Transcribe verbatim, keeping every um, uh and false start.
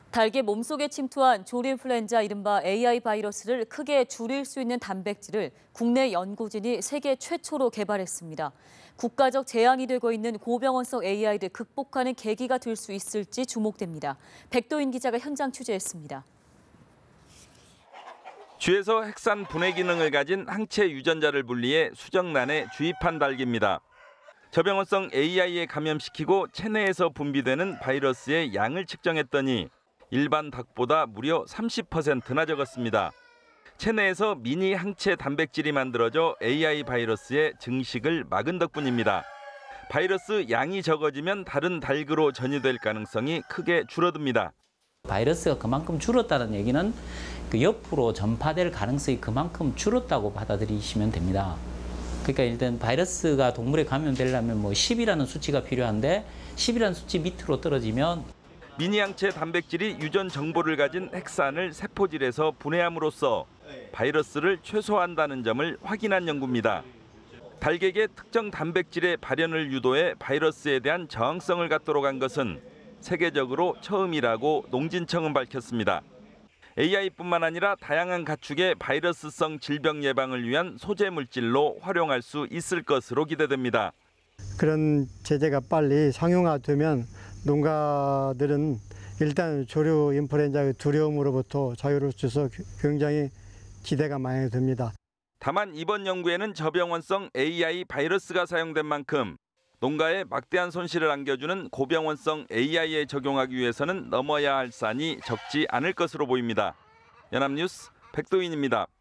닭의 몸속에 침투한 조류인플루엔자 이른바 에이아이 바이러스를 크게 줄일 수 있는 단백질을 국내 연구진이 세계 최초로 개발했습니다. 국가적 재앙이 되고 있는 고병원성 에이아이를 극복하는 계기가 될 수 있을지 주목됩니다. 백도인 기자가 현장 취재했습니다. 쥐에서 핵산 분해 기능을 가진 항체 유전자를 분리해 수정란에 주입한 닭입니다. 저병원성 에이아이에 감염시키고 체내에서 분비되는 바이러스의 양을 측정했더니 일반 닭보다 무려 삼십 퍼센트나 적었습니다. 체내에서 미니 항체 단백질이 만들어져 에이아이 바이러스의 증식을 막은 덕분입니다. 바이러스 양이 적어지면 다른 닭으로 전이될 가능성이 크게 줄어듭니다. 바이러스가 그만큼 줄었다는 얘기는 그 옆으로 전파될 가능성이 그만큼 줄었다고 받아들이시면 됩니다. 그러니까 일단 바이러스가 동물에 감염되려면 뭐 십이라는 수치가 필요한데 십이라는 수치 밑으로 떨어지면 미니 항체 단백질이 유전 정보를 가진 핵산을 세포질에서 분해함으로써 바이러스를 최소화한다는 점을 확인한 연구입니다. 닭에게 특정 단백질의 발현을 유도해 바이러스에 대한 저항성을 갖도록 한 것은 세계적으로 처음이라고 농진청은 밝혔습니다. 에이아이뿐만 아니라 다양한 가축의 바이러스성 질병 예방을 위한 소재 물질로 활용할 수 있을 것으로 기대됩니다. 그런 제재가 빨리 상용화되면 농가들은 일단 조류 인플루엔자의 두려움으로부터 자유로울 수 있어서 굉장히 기대가 많이 됩니다. 다만 이번 연구에는 저병원성 에이아이 바이러스가 사용된 만큼 농가에 막대한 손실을 안겨주는 고병원성 에이아이에 적용하기 위해서는 넘어야 할 산이 적지 않을 것으로 보입니다. 연합뉴스 백도인입니다.